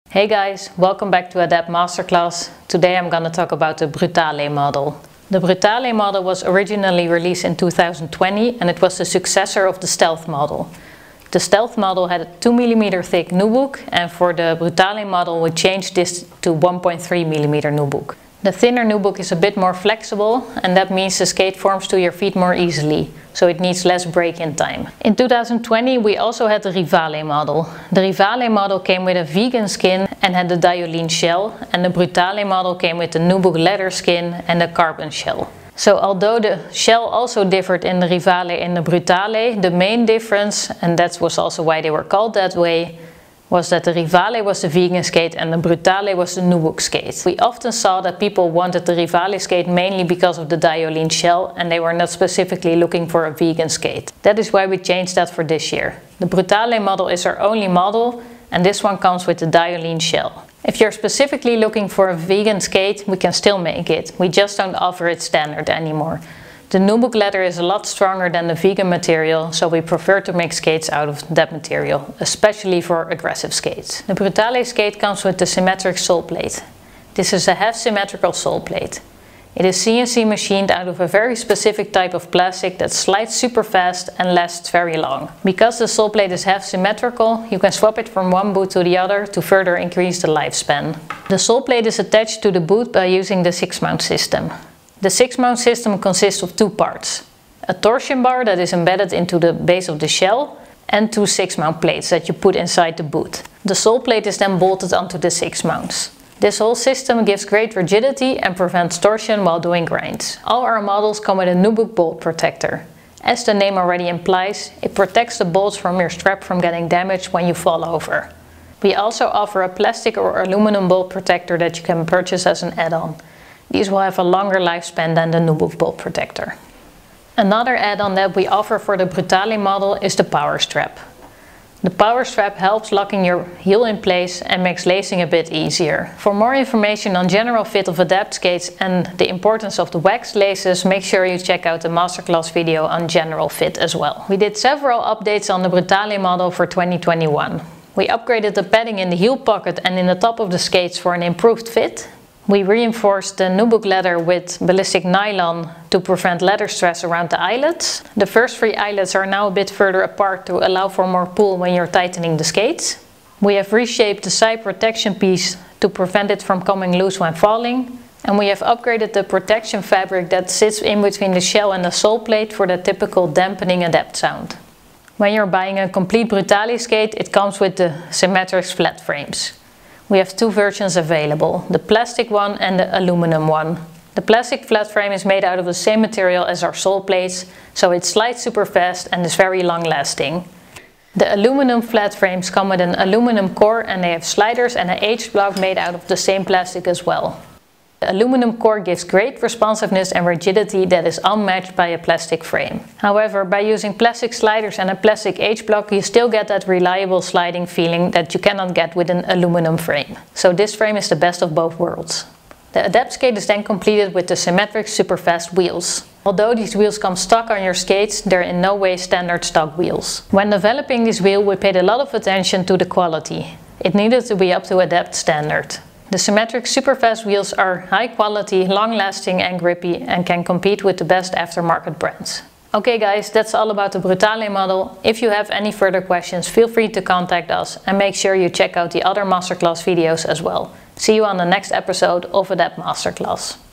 Hey guys, welcome back to Adapt Masterclass. Today I'm gonna talk about the Brutale model. The Brutale model was originally released in 2020 and it was the successor of the Stealth model. The Stealth model had a 2mm thick nubuck, and for the Brutale model we changed this to 1.3mm nubuck. The thinner nubuck is a bit more flexible, and that means the skate forms to your feet more easily, so it needs less break-in time. In 2020 we also had the Rivale model. The Rivale model came with a vegan skin and had the Dioline shell, and the Brutale model came with the nubuck leather skin and the carbon shell. So although the shell also differed in the Rivale and the Brutale, the main difference, and that was also why they were called that way, was that the Rivale was the vegan skate and the Brutale was the nubuck skate. We often saw that people wanted the Rivale skate mainly because of the Dioline shell, and they were not specifically looking for a vegan skate. That is why we changed that for this year. The Brutale model is our only model, and this one comes with the Dioline shell. If you're specifically looking for a vegan skate, we can still make it. We just don't offer it standard anymore. The nubuck leather is a lot stronger than the vegan material, so we prefer to make skates out of that material, especially for aggressive skates. The Brutale skate comes with the symmetric sole plate. This is a half symmetrical sole plate. It is CNC machined out of a very specific type of plastic that slides super fast and lasts very long. Because the sole plate is half symmetrical, you can swap it from one boot to the other to further increase the lifespan. The sole plate is attached to the boot by using the 6-mount system. The 6-mount system consists of two parts: a torsion bar that is embedded into the base of the shell and two 6-mount plates that you put inside the boot. The sole plate is then bolted onto the 6 mounts. This whole system gives great rigidity and prevents torsion while doing grinds. All our models come with a nubuck bolt protector. As the name already implies, it protects the bolts from your strap from getting damaged when you fall over. We also offer a plastic or aluminum bolt protector that you can purchase as an add-on. These will have a longer lifespan than the nubuck bolt protector. Another add-on that we offer for the Brutale model is the power strap. The power strap helps locking your heel in place and makes lacing a bit easier. For more information on general fit of Adapt skates and the importance of the waxed laces, make sure you check out the masterclass video on general fit as well. We did several updates on the Brutale model for 2021. We upgraded the padding in the heel pocket and in the top of the skates for an improved fit. We reinforced the nubuck leather with ballistic nylon to prevent leather stress around the eyelets. The first 3 eyelets are now a bit further apart to allow for more pull when you're tightening the skates. We have reshaped the side protection piece to prevent it from coming loose when falling. And we have upgraded the protection fabric that sits in between the shell and the sole plate for the typical dampening Adapt sound. When you're buying a complete Brutale skate, it comes with the symmetric flat frames. We have 2 versions available, the plastic one and the aluminum one. The plastic flat frame is made out of the same material as our sole plates, so it slides super fast and is very long lasting. The aluminum flat frames come with an aluminum core, and they have sliders and an H-block made out of the same plastic as well. The aluminum core gives great responsiveness and rigidity that is unmatched by a plastic frame. However, by using plastic sliders and a plastic H-block, you still get that reliable sliding feeling that you cannot get with an aluminum frame. So this frame is the best of both worlds. The Adapt skate is then completed with the symmetric superfast wheels. Although these wheels come stock on your skates, they're in no way standard stock wheels. When developing this wheel, we paid a lot of attention to the quality. It needed to be up to Adapt standard. The symmetric superfast wheels are high quality, long lasting and grippy, and can compete with the best aftermarket brands. Okay guys, that's all about the Brutale model. If you have any further questions, feel free to contact us, and make sure you check out the other masterclass videos as well. See you on the next episode of Adapt Masterclass.